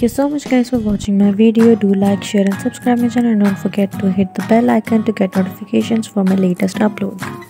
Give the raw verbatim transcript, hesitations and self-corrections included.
Thank you so much guys for watching my video. Do like, share and subscribe my channel, and don't forget to hit the bell icon to get notifications for my latest upload.